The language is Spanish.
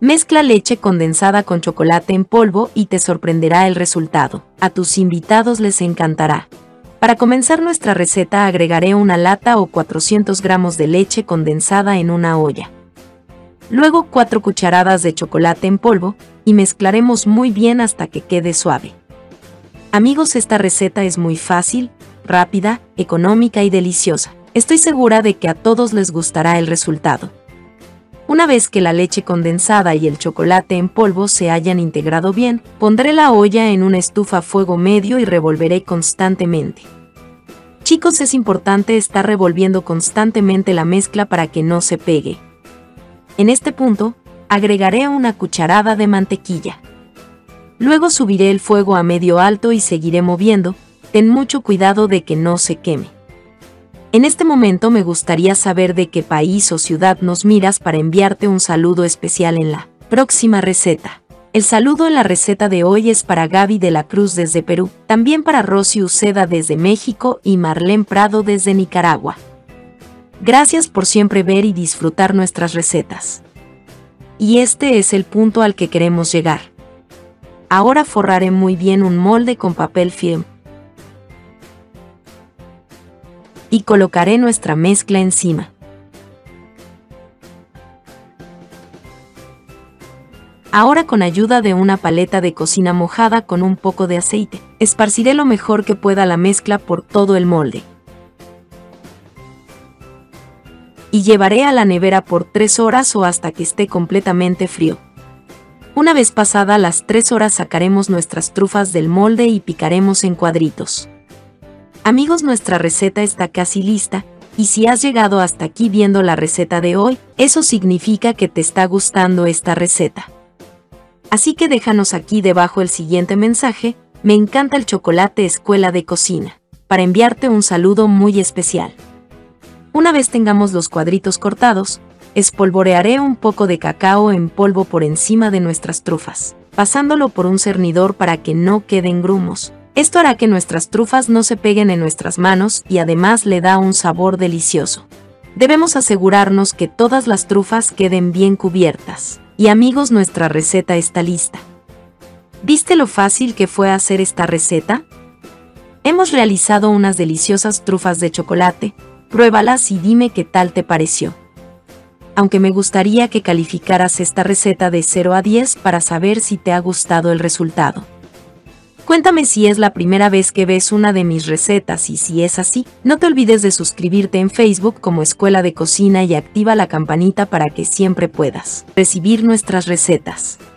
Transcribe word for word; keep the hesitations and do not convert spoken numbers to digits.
Mezcla leche condensada con chocolate en polvo y te sorprenderá el resultado. A tus invitados les encantará. Para comenzar nuestra receta agregaré una lata o cuatrocientos gramos de leche condensada en una olla. Luego cuatro cucharadas de chocolate en polvo y mezclaremos muy bien hasta que quede suave. Amigos, esta receta es muy fácil, rápida, económica y deliciosa. Estoy segura de que a todos les gustará el resultado. Una vez que la leche condensada y el chocolate en polvo se hayan integrado bien, pondré la olla en una estufa a fuego medio y revolveré constantemente. Chicos, es importante estar revolviendo constantemente la mezcla para que no se pegue. En este punto, agregaré una cucharada de mantequilla. Luego subiré el fuego a medio alto y seguiré moviendo. Ten mucho cuidado de que no se queme. En este momento me gustaría saber de qué país o ciudad nos miras para enviarte un saludo especial en la próxima receta. El saludo en la receta de hoy es para Gaby de la Cruz desde Perú, también para Rosy Uceda desde México y Marlene Prado desde Nicaragua. Gracias por siempre ver y disfrutar nuestras recetas. Y este es el punto al que queremos llegar. Ahora forraré muy bien un molde con papel film y colocaré nuestra mezcla encima. Ahora, con ayuda de una paleta de cocina mojada con un poco de aceite, esparciré lo mejor que pueda la mezcla por todo el molde. Y llevaré a la nevera por tres horas o hasta que esté completamente frío. Una vez pasada las tres horas sacaremos nuestras trufas del molde y picaremos en cuadritos. Amigos, nuestra receta está casi lista, y si has llegado hasta aquí viendo la receta de hoy, eso significa que te está gustando esta receta. Así que déjanos aquí debajo el siguiente mensaje: me encanta el chocolate Escuela de Cocina, para enviarte un saludo muy especial. Una vez tengamos los cuadritos cortados, espolvorearé un poco de cacao en polvo por encima de nuestras trufas, pasándolo por un cernidor para que no queden grumos. Esto hará que nuestras trufas no se peguen en nuestras manos y además le da un sabor delicioso. Debemos asegurarnos que todas las trufas queden bien cubiertas. Y amigos, nuestra receta está lista. ¿Viste lo fácil que fue hacer esta receta? Hemos realizado unas deliciosas trufas de chocolate. Pruébalas y dime qué tal te pareció. Aunque me gustaría que calificaras esta receta de cero a diez para saber si te ha gustado el resultado. Cuéntame si es la primera vez que ves una de mis recetas y si es así, no te olvides de suscribirte en Facebook como Escuela de Cocina y activa la campanita para que siempre puedas recibir nuestras recetas.